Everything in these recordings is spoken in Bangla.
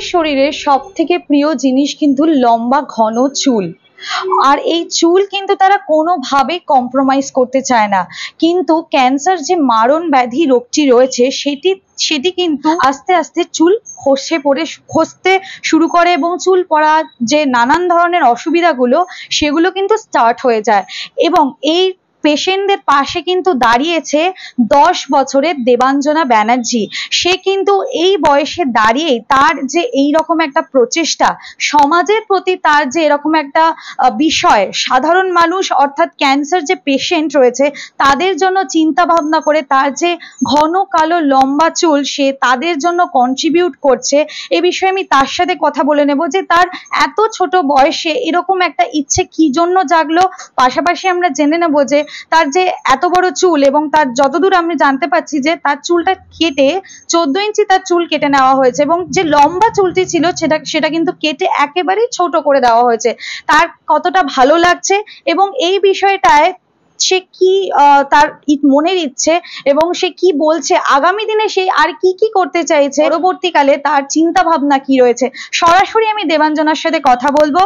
মেয়েদের শরীরের সবথেকে প্রিয় জিনিস কিন্তু লম্বা ঘন চুল। আর এই চুল কিন্তু তারা কোনোভাবেই কম্প্রোমাইজ করতে চায় না। কিন্তু ক্যান্সার যে মারণ ব্যাধি রোগটি রয়েছে সেটি কিন্তু আস্তে আস্তে চুল খসতে শুরু করে এবং চুল পড়ার যে নানান ধরনের অসুবিধাগুলো সেগুলো কিন্তু স্টার্ট হয়ে যায়। এবং এই পেশেন্টদের পাশে কিন্তু দাঁড়িয়েছে 10 বছরের দেবাঞ্জনা ব্যানার্জি। সে কিন্তু এই বয়সে দাঁড়িয়েই তার যে এইরকম একটা প্রচেষ্টা, সমাজের প্রতি তার যে এরকম একটা বিষয়, সাধারণ মানুষ অর্থাৎ ক্যান্সার যে পেশেন্ট রয়েছে তাদের জন্য চিন্তা ভাবনা করে তার যে ঘন কালো লম্বা চুল সে তাদের জন্য কন্ট্রিবিউট করছে। এ বিষয়ে আমি তার সাথে কথা বলে নেব যে তার এত ছোট বয়সে এরকম একটা ইচ্ছে কি জন্য জাগলো। পাশাপাশি আমরা জেনে নেব যে তার যে এত বড় চুল এবং তার যতদূর আমি জানতে পারছি যে তার চুলটা কেটে 14 ইঞ্চি তার চুল কেটে নেওয়া হয়েছে এবং যে লম্বা চুলটি ছিল সেটা কিন্তু কেটে একেবারেই ছোট করে দেওয়া হয়েছে। তার কতটা ভালো লাগছে এবং এই বিষয়টায় সে কি তার মনের ইচ্ছে এবং সে কি বলছে আগামী দিনে সে আর কি কি করতে চাইছে, পরবর্তীকালে তার চিন্তা ভাবনা কি রয়েছে, সরাসরি আমি দেবাঞ্জনার সাথে কথা বলবো।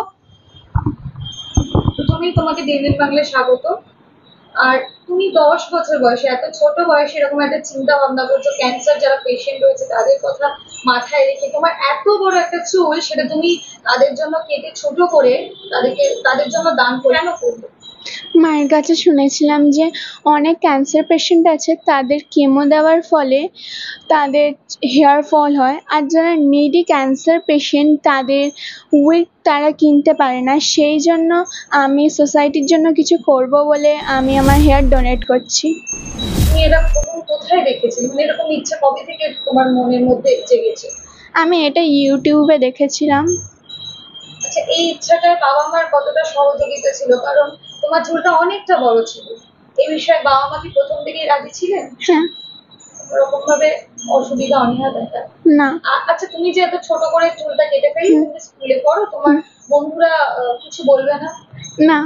প্রথমেই তোমাকে ডেইলি বাংলায় স্বাগত। আর তুমি 10 বছর বয়সে, এত ছোট বয়সে এরকম একটা চিন্তা ভাবনা করছো, ক্যান্সার যারা পেশেন্ট রয়েছে তাদের কথা মাথায় রেখে তোমার এত বড় একটা চুল সেটা তুমি তাদের জন্য কেটে ছোট করে তাদের জন্য দান করে কেন করবে? মায়ের কাছে শুনেছিলাম যে অনেক ক্যান্সার পেশেন্ট আছে তাদের কেমো দেওয়ার ফলে তাদের হেয়ার ফল হয়, আর যারা নিডি ক্যান্সার পেশেন্ট তাদের উইগ তারা কিনতে পারে না। সেই জন্য আমি সোসাইটির জন্য কিছু করব বলে আমি আমার হেয়ার ডোনেট করছি। তুমি এটা কোথায় দেখেছিলে, মানে এরকম ইচ্ছা কবে থেকে তোমার মনের মধ্যে জেগেছে? আমি এটা ইউটিউবে দেখেছিলাম। আচ্ছা, এই ইচ্ছাটায় বাবা মার কতটা সহযোগিতা ছিল? কারণ তোমার চুলটা অনেকটা বড় ছিল। এই বিষয়ে বাবা মা কি প্রথম থেকেই রাজি ছিলেন? হ্যাঁ। ওরকম ভাবে অসুবিধা অনীহা দেখা না। আচ্ছা, তুমি যে এত ছোট করে চুলটা কেটে ফেলি, তুমি স্কুলে পড়ো, তোমার বন্ধুরা কিছু বলবে না? না,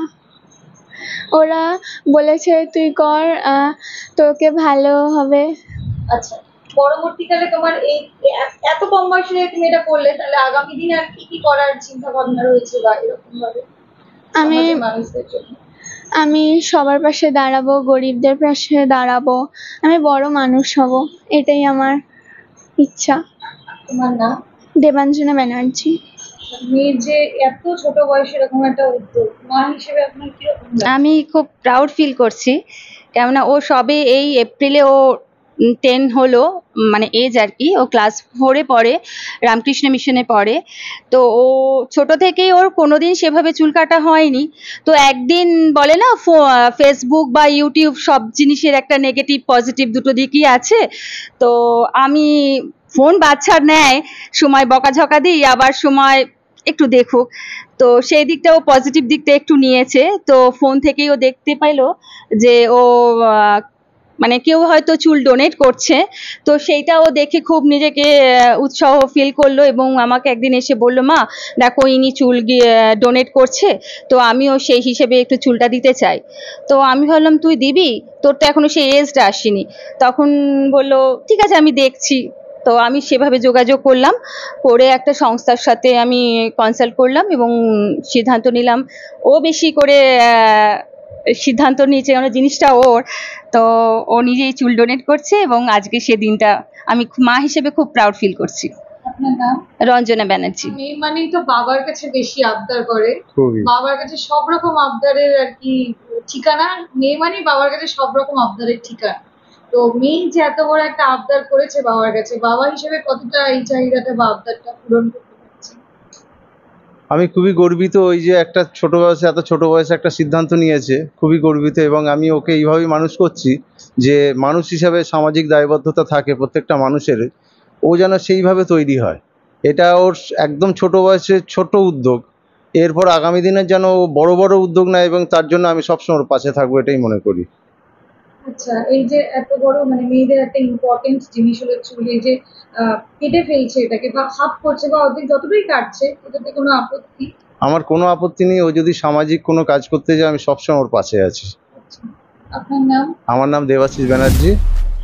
ওরা বলেছে তুই কর, তোকে ভালো হবে। আচ্ছা, পরবর্তীকালে তোমার এই এত কম বয়সে তুমি এটা করলে, তাহলে আগামী দিনে আর কি কি করার চিন্তা ভাবনা রয়েছে বা এরকম ভাবে মানুষদের জন্য? আমি সবার পাশে দাঁড়াবো, গরিবদের পাশে দাঁড়াবো, আমি বড় মানুষ হব, এটাই আমার ইচ্ছা। তোমার নাম? দেবাঞ্জনা ব্যানার্জি। মেয়ের যে এত ছোট বয়সে এরকম একটা উদ্যোগ, মা হিসেবে আপনার কিরকম? আমি খুব প্রাউড ফিল করছি, কেননা ও সবে এই এপ্রিলে ও 10 হলো, মানে এজ আর কি। ও ক্লাস 4-এ পড়ে, রামকৃষ্ণ মিশনে পড়ে। তো ও ছোট থেকেই ওর কোনোদিন সেভাবে চুল কাটা হয়নি। তো একদিন বলে না, ফেসবুক বা ইউটিউব সব জিনিসের একটা নেগেটিভ পজিটিভ দুটো দিকই আছে। তো আমি ফোন বাচ্চার নেয় সময় বকাঝকা দিই, আবার সময় একটু দেখুক। তো সেই দিকটা ও পজিটিভ দিকটা একটু নিয়েছে। তো ফোন থেকেই ও দেখতে পাইলো যে ও মানে কেউ হয়তো চুল ডোনেট করছে, তো সেইটা ও দেখে খুব নিজেকে উৎসাহ ফিল করলো এবং আমাকে একদিন এসে বললো, মা দেখো ইনি চুল ডোনেট করছে, তো আমিও সেই হিসেবে একটু চুলটা দিতে চাই। তো আমি ভাবলাম তুই দিবি, তোর তো এখনো সেই এজটা আসেনি। তখন বললো ঠিক আছে আমি দেখছি। তো আমি সেভাবে যোগাযোগ করলাম, করে একটা সংস্থার সাথে আমি কনসাল্ট করলাম এবং সিদ্ধান্ত নিলাম। ও বেশি করে সিদ্ধান্ত নিয়েছে, কারণ জিনিসটা ওর। তো ও নিজেই চুল ডোনেট করছে এবং আজকে সে দিনটা আমি মা হিসেবে খুব প্রাউড ফিল করছি। আপনার নাম? রঞ্জনা ব্যানার্জি। মেয়ে মানেই তো বাবার কাছে বেশি আবদার করে, বাবার কাছে সব রকম আবদারের আর কি ঠিকানা। মেয়ে মানেই বাবার কাছে সব রকম আবদারের ঠিকানা। তো মেয়ে যে এত বড় একটা আবদার করেছে বাবার কাছে, বাবা হিসেবে কতটা এই চাহিদাটা বা আবদারটা পূরণ করতে পারছে? আমি খুবই গর্বিত, ওই যে একটা এত ছোট বয়সে একটা সিদ্ধান্ত নিয়েছে, খুবই গর্বিত। এবং আমি ওকে এইভাবেই মানুষ করছি যে মানুষ হিসাবে সামাজিক দায়বদ্ধতা থাকে প্রত্যেকটা মানুষের, ও যেন সেইভাবে তৈরি হয়। এটা ওর একদম ছোট বয়সে ছোট উদ্যোগ, এরপর আগামী দিনের যেন ও বড় বড় উদ্যোগ নেয় এবং তার জন্য আমি সবসময় ওর পাশে থাকবো, এটাই মনে করি। আচ্ছা, এই যে এত বড় মানে মেয়েদের একটা ইম্পর্টেন্ট জিনিস হলো চুল, এই যে কেটে ফেলছে এটাকে বা হাফ করছে বা অর্ধেক যতটুকুই কাটছে, এটাতে কোনো আপত্তি? আমার কোনো আপত্তি নেই, ও যদি সামাজিক কোনো কাজ করতে যায় আমি সবসময় ওর পাশে আছি। আপনার নাম? আমার নাম দেবাশিস ব্যানার্জি।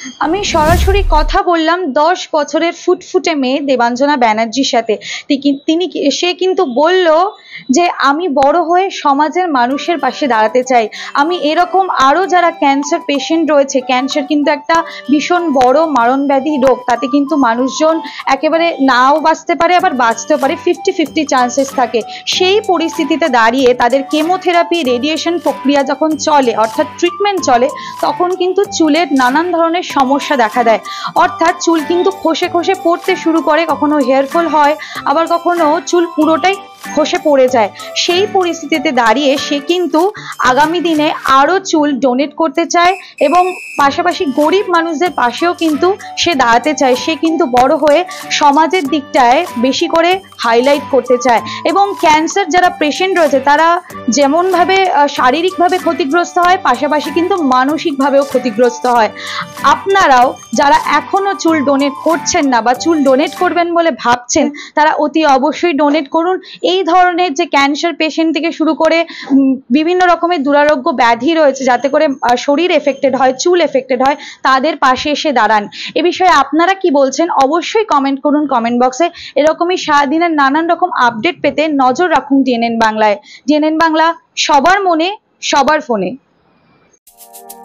আমি সরাসরি কথা বললাম 10 বছরের ফুটফুটে মেয়ে দেবাঞ্জনা ব্যানার্জির সাথে। সে কিন্তু বলল যে আমি বড় হয়ে সমাজের মানুষের পাশে দাঁড়াতে চাই। আমি এরকম আরো যারা ক্যান্সার পেশেন্ট রয়েছে, ক্যান্সার কিন্তু একটা ভীষণ বড় মারণব্যাধি রোগ, তাতে কিন্তু মানুষজন একেবারে নাও বাঁচতে পারে, আবার বাঁচতেও পারে, 50-50 চান্সেস থাকে। সেই পরিস্থিতিতে দাঁড়িয়ে তাদের কেমোথেরাপি, রেডিয়েশন প্রক্রিয়া যখন চলে, অর্থাৎ ট্রিটমেন্ট চলে, তখন কিন্তু চুলের নানান ধরনের সমস্যা দেখা দেয়। অর্থাৎ চুল কিন্তু খসে খসে পড়তে শুরু করে, কখনো হেয়ার ফল হয়, আবার কখনো চুল পুরোটাই খসে পড়ে যায়। সেই পরিস্থিতিতে দাঁড়িয়ে সে কিন্তু আগামী দিনে আরো চুল ডোনেট করতে চায় এবং পাশাপাশি গরিব মানুষদের পাশেও কিন্তু সে দাঁড়াতে চায়। সে কিন্তু বড় হয়ে সমাজের দিকটায় বেশি করে হাইলাইট করতে চায়। এবং ক্যান্সার যারা পেশেন্ট রয়েছে তারা যেমনভাবে শারীরিকভাবে ক্ষতিগ্রস্ত হয়, পাশাপাশি কিন্তু মানসিকভাবেও ক্ষতিগ্রস্ত হয়। আপনারাও যারা এখনো চুল ডোনেট করছেন না বা চুল ডোনেট করবেন বলে ভাবছেন, তারা অতি অবশ্যই ডোনেট করুন। এই ধরনের যে ক্যান্সার পেশেন্ট থেকে শুরু করে বিভিন্ন রকমের দুরারোগ্য ব্যাধি রয়েছে, যাতে করে শরীর এফেক্টেড হয়, চুল এফেক্টেড হয়, তাদের পাশে এসে দাঁড়ান। এ বিষয়ে আপনারা কি বলছেন অবশ্যই কমেন্ট করুন কমেন্ট বক্সে। এরকমই সারাদিনের নানান রকম আপডেট পেতে নজর রাখুন ডিএনএন বাংলায়। ডিএনএন বাংলা, সবার মনে, সবার ফোনে।